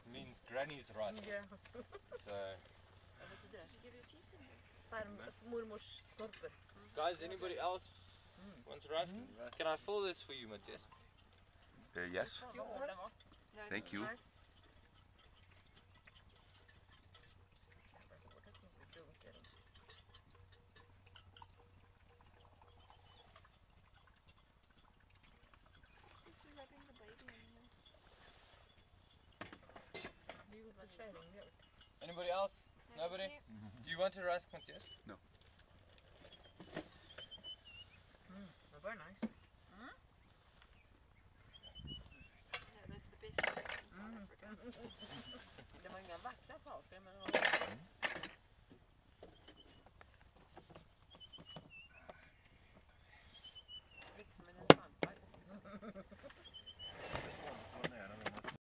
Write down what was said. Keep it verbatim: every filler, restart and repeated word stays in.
means granny's rice. Yeah. So, Mormors sorper. guys, anybody else wants rice? Can I fill this for you, Matthias? Uh, yes, thank you. Anybody else? Nobody? Do you want a rice, Matthias? No. Mm, very nice. Mm? Yeah, those are the best rices in South Africa. Det var inga vackra fat.